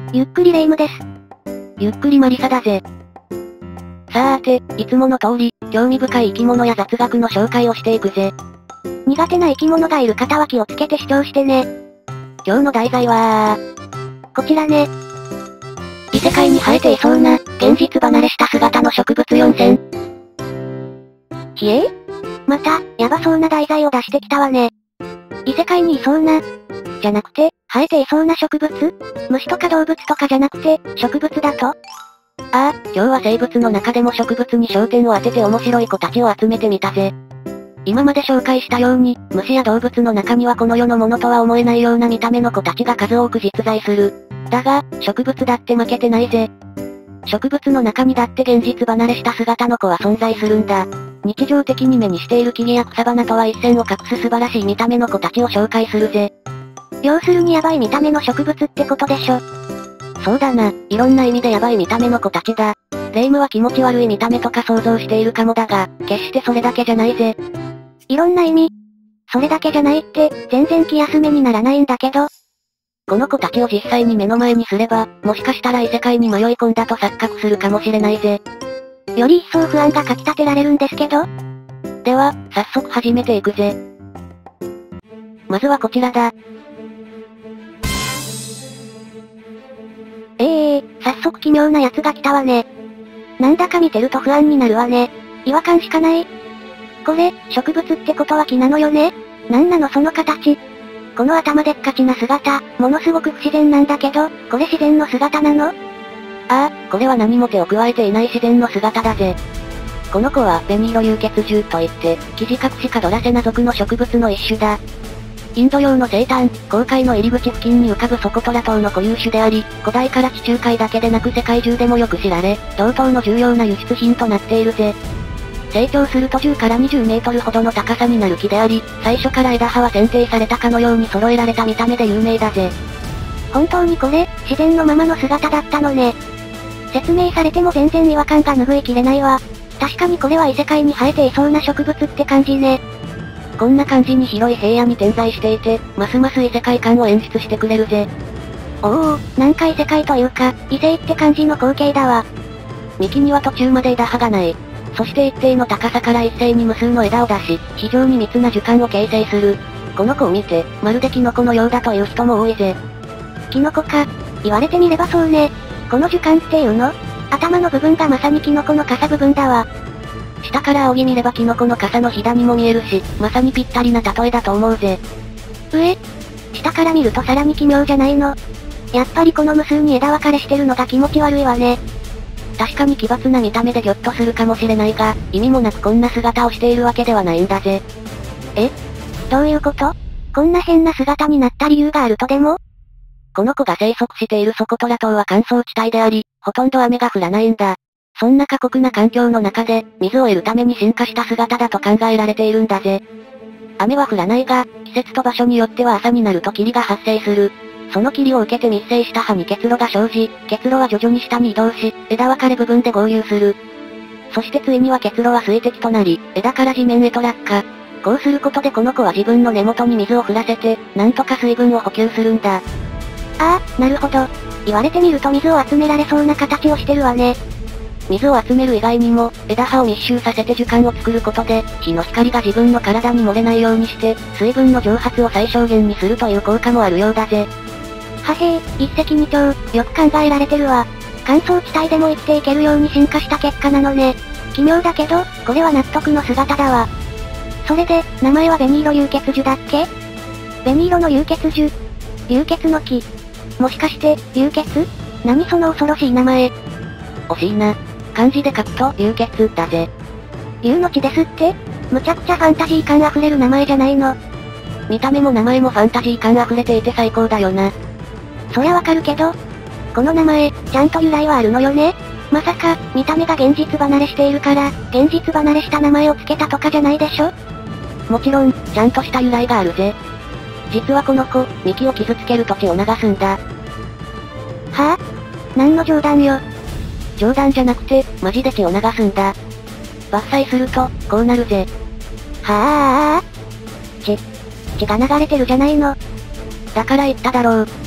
ゆっくりレ夢ムです。 ゆっくりマリサだぜ。さーて、いつもの通り、興味深い生き物や雑学の紹介をしていくぜ。 苦手な生き物がいる方は気をつけて視聴してね。 今日の題材はこちらね。 異世界に生えていそうな、現実離れした姿の植物4選。 ひえー、また、やばそうな題材を出してきたわね。異世界にいそうな、じゃなくて、生えていそうな植物？虫とか動物とかじゃなくて、植物だと？ ああ、今日は生物の中でも植物に焦点を当てて面白い子たちを集めてみたぜ。今まで紹介したように、虫や動物の中にはこの世のものとは思えないような見た目の子たちが数多く実在する。だが、植物だって負けてないぜ。植物の中にだって現実離れした姿の子は存在するんだ。日常的に目にしている木々や草花とは一線を画す素晴らしい見た目の子たちを紹介するぜ。 要するにヤバい見た目の植物ってことでしょ。 そうだな、いろんな意味でヤバい見た目の子たちだ。レ夢ムは気持ち悪い見た目とか想像しているかもだが、決してそれだけじゃないぜ。 いろんな意味。それだけじゃないって、全然気休めにならないんだけど。 この子たちを実際に目の前にすれば、もしかしたら異世界に迷い込んだと錯覚するかもしれないぜ。 より一層不安がかき立てられるんですけど。 では、早速始めていくぜ。まずはこちらだ。 早速奇妙なやつが来たわね。なんだか見てると不安になるわね。違和感しかない。これ、植物ってことは木なのよね？なんなのその形。この頭でっかちな姿、ものすごく不自然なんだけど、これ自然の姿なの？ ああ、これは何も手を加えていない自然の姿だぜ。この子は紅色流血獣といって、キジカクシカドラセナ属の植物の一種だ。インド洋の西端、紅海の入り口付近に浮かぶソコトラ島の固有種であり、古代から地中海だけでなく世界中でもよく知られ、同等の重要な輸出品となっているぜ。成長すると10から20メートルほどの高さになる木であり、最初から枝葉は剪定されたかのように揃えられた見た目で有名だぜ。 本当にこれ、自然のままの姿だったのね。説明されても全然違和感が拭いきれないわ。確かにこれは異世界に生えていそうな植物って感じね。 こんな感じに広い平野に点在していて、ますます異世界感を演出してくれるぜ。 おお、なんか異世界というか、異世って感じの光景だわ。 幹には途中まで枝葉がない。そして一定の高さから一斉に無数の枝を出し、非常に密な樹幹を形成する。この子を見て、まるでキノコのようだという人も多いぜ。 キノコか。言われてみればそうね。この樹幹っていうの？頭の部分がまさにキノコの傘部分だわ。 下から仰ぎ見ればキノコの傘のひだにも見えるし、まさにぴったりな例えだと思うぜ。 下から見るとさらに奇妙じゃないの。やっぱりこの無数に枝分かれしてるのが気持ち悪いわね。 確かに奇抜な見た目でギョッとするかもしれないが、意味もなくこんな姿をしているわけではないんだぜ。 どういうこと？こんな変な姿になった理由があるとでも？ この子が生息しているソコトラ島は乾燥地帯であり、ほとんど雨が降らないんだ。そんな過酷な環境の中で、水を得るために進化した姿だと考えられているんだぜ。雨は降らないが、季節と場所によっては朝になると霧が発生する。その霧を受けて密生した葉に結露が生じ、結露は徐々に下に移動し、枝分かれ部分で合流する。そしてついには結露は水滴となり、枝から地面へと落下。こうすることでこの子は自分の根元に水を降らせて、なんとか水分を補給するんだ。 ああ、なるほど。言われてみると水を集められそうな形をしてるわね。 水を集める以外にも、枝葉を密集させて樹幹を作ることで、日の光が自分の体に漏れないようにして、水分の蒸発を最小限にするという効果もあるようだぜ。 はへえ、一石二鳥、よく考えられてるわ。乾燥地帯でも生きていけるように進化した結果なのね。奇妙だけど、これは納得の姿だわ。それで、名前は紅色流血樹だっけ？紅色の流血樹。流血の木。もしかして、流血？何その恐ろしい名前。 惜しいな。漢字で書くと、流血だぜ。 流の血ですって？むちゃくちゃファンタジー感あふれる名前じゃないの。 見た目も名前もファンタジー感あふれていて最高だよな。 そりゃわかるけど、この名前、ちゃんと由来はあるのよね？まさか、見た目が現実離れしているから、現実離れした名前を付けたとかじゃないでしょ？ もちろん、ちゃんとした由来があるぜ。実はこの子、幹を傷つけると血を流すんだ。 はぁ？何の冗談よ。 冗談じゃなくて、マジで血を流すんだ。伐採すると、こうなるぜ。 はぁ？血が流れてるじゃないの。 だから言っただろう。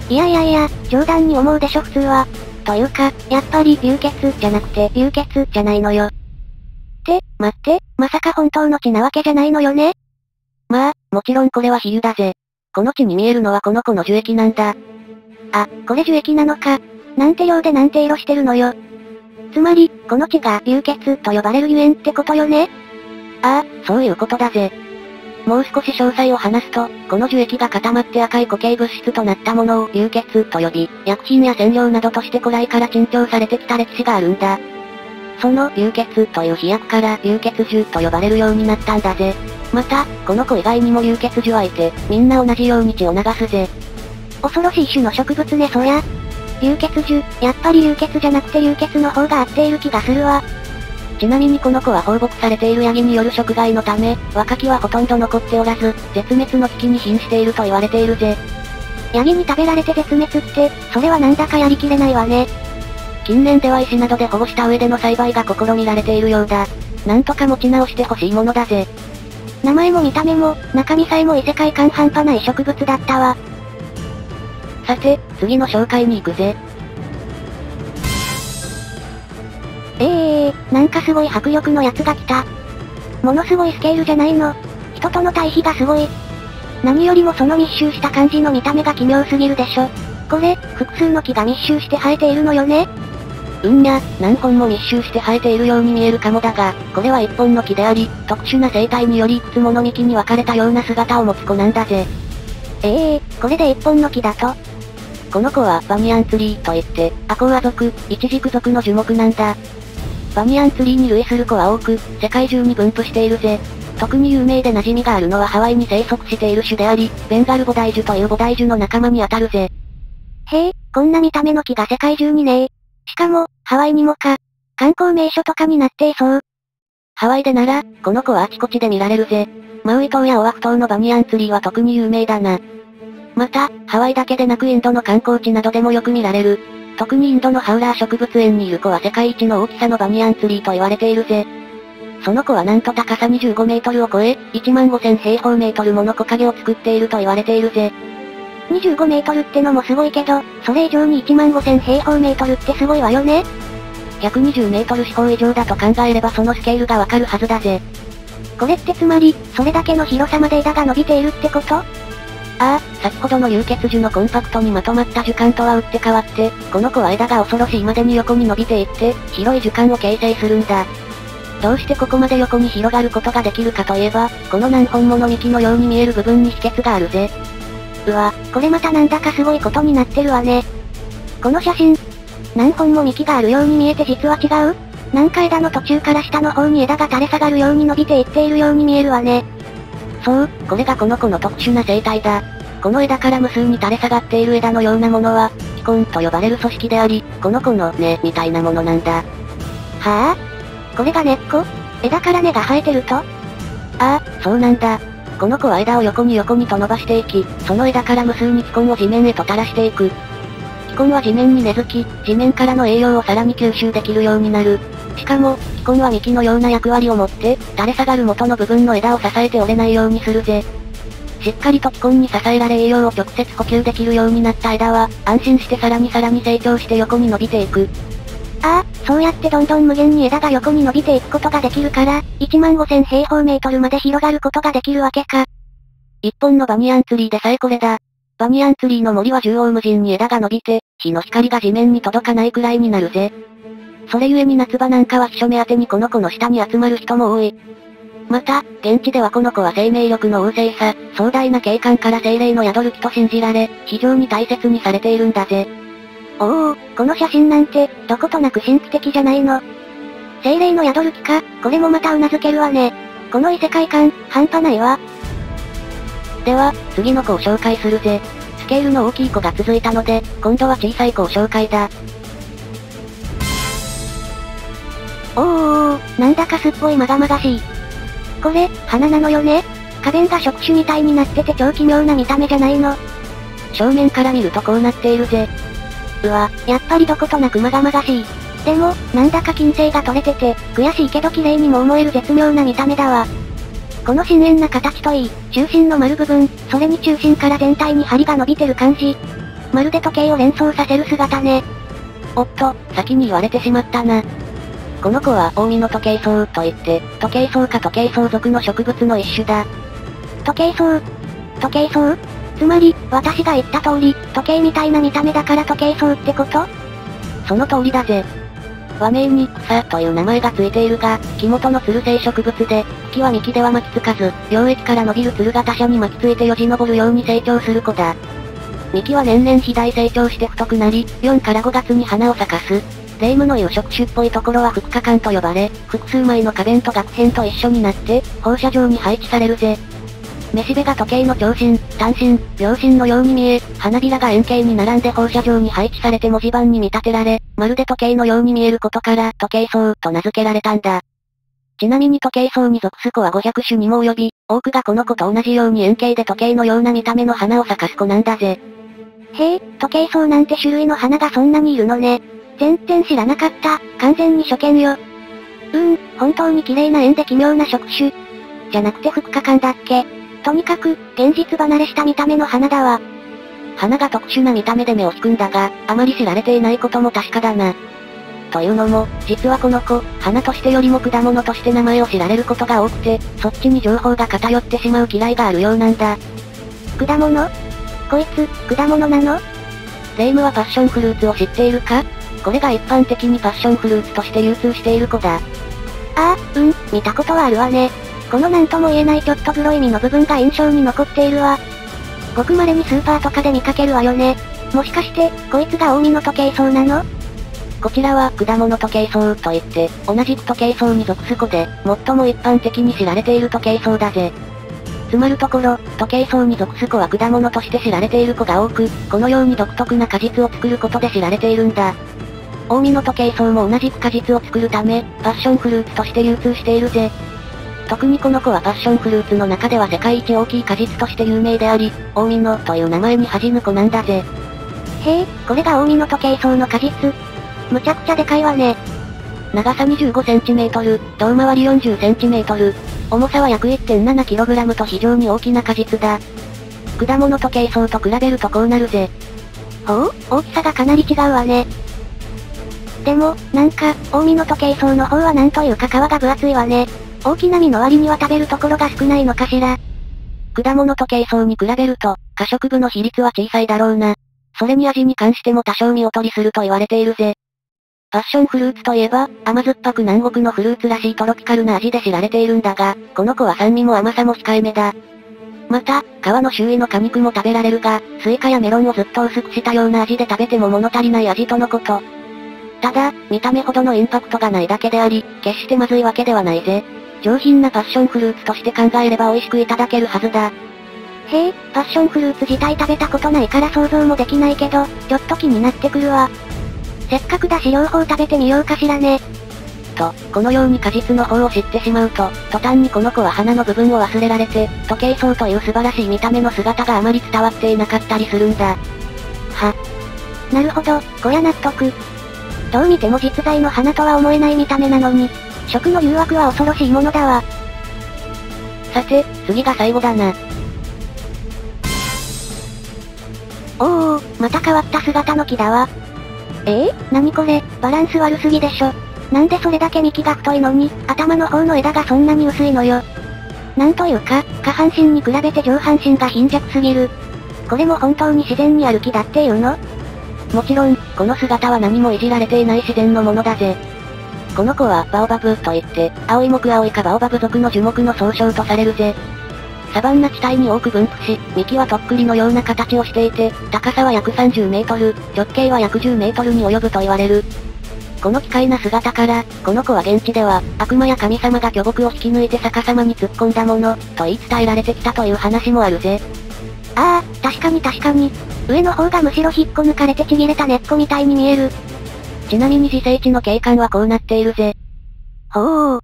いやいやいや、冗談に思うでしょ普通は。というか、やっぱり流血じゃなくて流血じゃないのよ。待って、まさか本当の血なわけじゃないのよね？ まあ、もちろんこれは比喩だぜ。この血に見えるのはこの子の樹液なんだ。 あ、これ樹液なのか。なんて量でなんて色してるのよ。つまり、この血が流血と呼ばれるゆえんってことよね？ ああ、そういうことだぜ。もう少し詳細を話すと、この樹液が固まって赤い固形物質となったものを流血と呼び、薬品や染料などとして古来から珍重されてきた歴史があるんだ。その流血という飛躍から流血樹と呼ばれるようになったんだぜ。また、この子以外にも流血樹はいて、みんな同じように血を流すぜ。 恐ろしい種の植物ねそりゃ。流血樹、やっぱり流血じゃなくて流血の方が合っている気がするわ。 ちなみにこの子は放牧されているヤギによる食害のため、若木はほとんど残っておらず、絶滅の危機に瀕していると言われているぜ。 ヤギに食べられて絶滅って、それはなんだかやりきれないわね。 近年では石などで保護した上での栽培が試みられているようだ。なんとか持ち直してほしいものだぜ。 名前も見た目も、中身さえも異世界感半端ない植物だったわ。 さて、次の紹介に行くぜ。 なんかすごい迫力のやつが来た。ものすごいスケールじゃないの。人との対比がすごい。何よりもその密集した感じの見た目が奇妙すぎるでしょ。これ、複数の木が密集して生えているのよね？ 何本も密集して生えているように見えるかもだが、これは一本の木であり、特殊な生態によりいくつもの幹に分かれたような姿を持つ子なんだぜ。 これで一本の木だと？ この子はバニヤンツリーといって、アコウア属、イチジク属の樹木なんだ。バニヤンツリーに類する子は多く、世界中に分布しているぜ。特に有名で馴染みがあるのはハワイに生息している種であり、ベンガルボダイジュというボダイジュの仲間にあたるぜ。 へえ、こんな見た目の木が世界中にねえ。しかも、ハワイにもか。観光名所とかになっていそう。 ハワイでなら、この子はあちこちで見られるぜ。マウイ島やオアフ島のバニヤンツリーは特に有名だな。また、ハワイだけでなくインドの観光地などでもよく見られる。特にインドのハウラー植物園にいる子は世界一の大きさのバニヤンツリーと言われているぜ。その子はなんと高さ25メートルを超え、15000平方メートルもの木陰を作っていると言われているぜ。 25メートルってのもすごいけど、それ以上に15000平方メートルってすごいわよね。 120メートル四方以上だと考えればそのスケールがわかるはずだぜ。 これってつまり、それだけの広さまで枝が伸びているってこと？ 先ほどの流血樹のコンパクトにまとまった樹幹とは打って変わって、この子は枝が恐ろしいまでに横に伸びていって、広い樹幹を形成するんだ。どうしてここまで横に広がることができるかといえば、この何本もの幹のように見える部分に秘訣があるぜ。 うわ、これまたなんだかすごいことになってるわね。この写真、何本も幹があるように見えて実は違う？なんか枝の途中から下の方に枝が垂れ下がるように伸びていっているように見えるわね。 そう、これがこの子の特殊な生態だ。この枝から無数に垂れ下がっている枝のようなものは、気根と呼ばれる組織であり、この子の根みたいなものなんだ。 はこれが根っこ？枝から根が生えてると？ そうなんだ。この子は枝を横にと伸ばしていき、その枝から無数に気根を地面へと垂らしていく。気根は地面に根付き、地面からの栄養をさらに吸収できるようになる。しかも、気根は幹のような役割を持って、垂れ下がる元の部分の枝を支えて折れないようにするぜ。しっかりと気根に支えられ栄養を直接補給できるようになった枝は、安心してさらに成長して横に伸びていく。 そうやってどんどん無限に枝が横に伸びていくことができるから、15000平方メートルまで広がることができるわけか。 一本のバニヤンツリーでさえこれだ。バニヤンツリーの森は縦横無尽に枝が伸びて、日の光が地面に届かないくらいになるぜ。それゆえに夏場なんかは避暑目当てにこの子の下に集まる人も多い。また、現地ではこの子は生命力の旺盛さ、壮大な景観から精霊の宿る木と信じられ、非常に大切にされているんだぜ。 この写真なんて、どことなく神秘的じゃないの。精霊の宿る木か、これもまた頷けるわね。この異世界観、半端ないわ。 では、次の子を紹介するぜ。スケールの大きい子が続いたので、今度は小さい子を紹介だ。 なんだかすっぽいまがまがしい。これ、花なのよね？花弁が触手みたいになってて超奇妙な見た目じゃないの。 正面から見るとこうなっているぜ。 やっぱりどことなくまがまがしい。でも、なんだか均整が取れてて、悔しいけど綺麗にも思える絶妙な見た目だわ。この深遠な形といい、中心の丸部分、それに中心から全体に針が伸びてる感じ。 まるで時計を連想させる姿ね。 おっと、先に言われてしまったな。この子は、オウミのトケイソウといって、トケイソウかトケイソウ属の植物の一種だ。 トケイソウ？トケイソウ？つまり、私が言った通り、時計みたいな見た目だからトケイソウってこと？ その通りだぜ。和名に、草という名前がついているが、木元のつる性植物で、茎は幹では巻きつかず、両液から伸びるつるが他者に巻きついてよじ登るように成長する子だ。幹は年々肥大成長して太くなり、4から5月に花を咲かす。霊夢の言う触手っぽいところは複花管と呼ばれ、複数枚の花弁と萼片と一緒になって、放射状に配置されるぜ。めしべが時計の長針、短針、秒針のように見え、花びらが円形に並んで放射状に配置されて文字盤に見立てられ、まるで時計のように見えることから、トケイソウと名付けられたんだ。ちなみにトケイソウに属す子は500種にも及び、多くがこの子と同じように円形で時計のような見た目の花を咲かす子なんだぜ。 へえ、トケイソウなんて種類の花がそんなにいるのね。全然知らなかった。完全に初見よ。本当に綺麗な円で奇妙な触手。じゃなくて複花管だっけ。とにかく、現実離れした見た目の花だわ。 花が特殊な見た目で目を引くんだが、あまり知られていないことも確かだな。というのも、実はこの子、花としてよりも果物として名前を知られることが多くて、そっちに情報が偏ってしまう嫌いがあるようなんだ。 果物？こいつ、果物なの？ 霊夢はパッションフルーツを知っているか？これが一般的にパッションフルーツとして流通している子だ。 見たことはあるわね。このなんとも言えないちょっと黒い実の部分が印象に残っているわ。ごく稀にスーパーとかで見かけるわよね。もしかして、こいつがオウミのトケイソウなの？ こちらは果物トケイソウといって、同じくトケイソウに属す子で、最も一般的に知られているトケイソウだぜ。つまるところ、トケイソウに属す子は果物として知られている子が多く、このように独特な果実を作ることで知られているんだ。オウミのトケイソウも同じく果実を作るため、パッションフルーツとして流通しているぜ。特にこの子はパッションフルーツの中では世界一大きい果実として有名であり、オウミのという名前に恥じぬ子なんだぜ。 へえ、これがオウミのトケイソウの果実。むちゃくちゃでかいわね。 長さ 25cm、胴回り 40cm、重さは約 1.7kg と非常に大きな果実だ。果物トケイソウと比べるとこうなるぜ。 ほう、大きさがかなり違うわね。でも、なんか、オウミのトケイソウの方はなんというか皮が分厚いわね。大きな実の割には食べるところが少ないのかしら。 果物トケイソウに比べると、可食部の比率は小さいだろうな。それに味に関しても多少見劣りすると言われているぜ。パッションフルーツといえば、甘酸っぱく南国のフルーツらしいトロピカルな味で知られているんだが、この子は酸味も甘さも控えめだ。また、皮の周囲の果肉も食べられるが、スイカやメロンをずっと薄くしたような味で食べても物足りない味とのこと。ただ、見た目ほどのインパクトがないだけであり、決してまずいわけではないぜ。上品なパッションフルーツとして考えれば美味しくいただけるはずだ。 へえ、パッションフルーツ自体食べたことないから想像もできないけど、ちょっと気になってくるわ。せっかくだし両方食べてみようかしらね。 と、このように果実の方を知ってしまうと、途端にこの子は花の部分を忘れられて、トケイソウという素晴らしい見た目の姿があまり伝わっていなかったりするんだ。 なるほど、こりゃ納得。どう見ても実在の花とは思えない見た目なのに、食の誘惑は恐ろしいものだわ。 さて、次が最後だな。 また変わった姿の木だわ。何これ、バランス悪すぎでしょ。なんでそれだけ幹が太いのに、頭の方の枝がそんなに薄いのよ。なんというか、下半身に比べて上半身が貧弱すぎる。これも本当に自然にある木だっていうの？ もちろん、この姿は何もいじられていない自然のものだぜ。この子はバオバブといって、青い木青イカバオバブ属の樹木の総称とされるぜ。サバンナ地帯に多く分布し、幹はとっくりのような形をしていて、高さは約30メートル、直径は約10メートルに及ぶと言われる。この奇怪な姿から、この子は現地では、悪魔や神様が巨木を引き抜いて逆さまに突っ込んだもの、と言い伝えられてきたという話もあるぜ。 確かに。上の方がむしろ引っこ抜かれてちぎれた根っこみたいに見える。 ちなみに自生地の景観はこうなっているぜ。 ほう。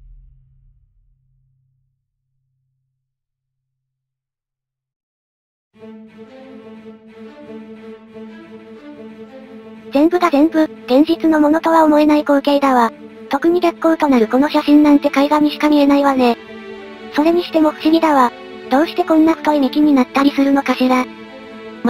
全部が全部、現実のものとは思えない光景だわ。特に逆光となるこの写真なんて絵画にしか見えないわね。それにしても不思議だわ。どうしてこんな太い幹になったりするのかしら。 まず、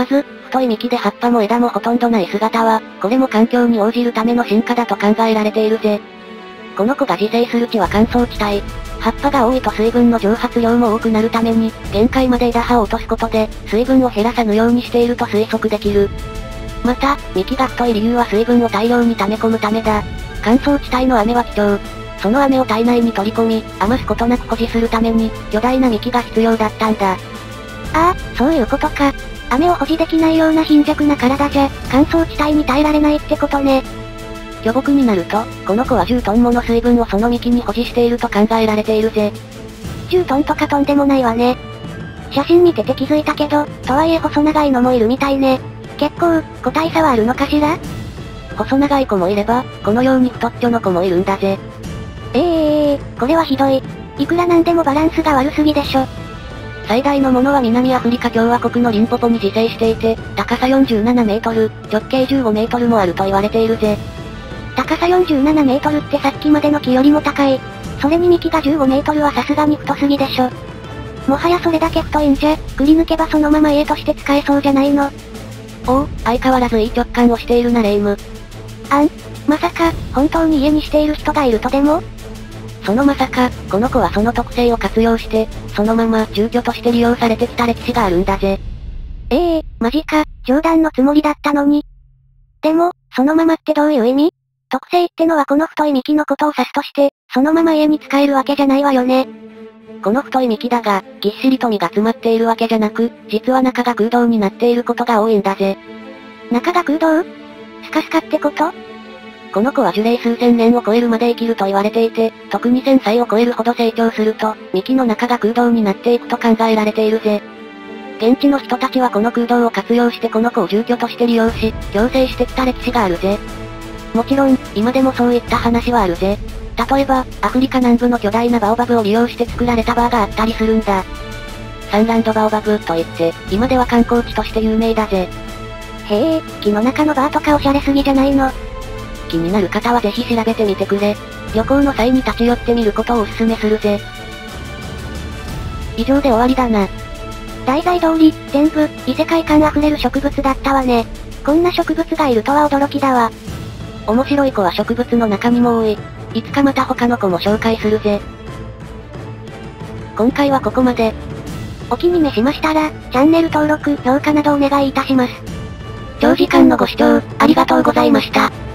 太い幹で葉っぱも枝もほとんどない姿は、これも環境に応じるための進化だと考えられているぜ。この子が自生する地は乾燥地帯。葉っぱが多いと水分の蒸発量も多くなるために、限界まで枝葉を落とすことで、水分を減らさぬようにしていると推測できる。また、幹が太い理由は水分を大量に溜め込むためだ。乾燥地帯の雨は貴重。その雨を体内に取り込み、余すことなく保持するために、巨大な幹が必要だったんだ。 ああ、そういうことか。雨を保持できないような貧弱な体じゃ、乾燥地帯に耐えられないってことね。 巨木になると、この子は10トンもの水分をその幹に保持していると考えられているぜ。 10トンとかとんでもないわね。写真見てて気づいたけど、とはいえ細長いのもいるみたいね。結構、個体差はあるのかしら？ 細長い子もいれば、このように太っちょの子もいるんだぜ。 これはひどい。いくらなんでもバランスが悪すぎでしょ。 最大のものは南アフリカ共和国のリンポポに自生していて、高さ47メートル、直径15メートルもあると言われているぜ。 高さ47メートルってさっきまでの木よりも高い。それに幹が15メートルはさすがに太すぎでしょ。もはやそれだけ太いんじゃ、くり抜けばそのまま家として使えそうじゃないの。 おお、相変わらずいい直感をしているなレイム。 まさか、本当に家にしている人がいるとでも？ そのまさか、この子はその特性を活用して、そのまま住居として利用されてきた歴史があるんだぜ。 マジか、冗談のつもりだったのに。でも、そのままってどういう意味？特性ってのはこの太い幹のことを指すとして、そのまま家に使えるわけじゃないわよね。 この太い幹だが、ぎっしりと実が詰まっているわけじゃなく、実は中が空洞になっていることが多いんだぜ。 中が空洞？スカスカってこと？ この子は樹齢数千年を超えるまで生きると言われていて、特に1000歳を超えるほど成長すると、幹の中が空洞になっていくと考えられているぜ。現地の人たちはこの空洞を活用してこの子を住居として利用し、共生してきた歴史があるぜ。もちろん、今でもそういった話はあるぜ。例えば、アフリカ南部の巨大なバオバブを利用して作られたバーがあったりするんだ。サンランドバオバブといって、今では観光地として有名だぜ。 へえ、木の中のバーとかおしゃれすぎじゃないの。 気になる方はぜひ調べてみてくれ。旅行の際に立ち寄ってみることをお勧めするぜ。以上で終わりだな。 題材通り、全部、異世界感あふれる植物だったわね。こんな植物がいるとは驚きだわ。 面白い子は植物の中にも多い。いつかまた他の子も紹介するぜ。今回はここまで。 お気に召しましたら、チャンネル登録、評価などお願いいたします。 長時間のご視聴、ありがとうございました。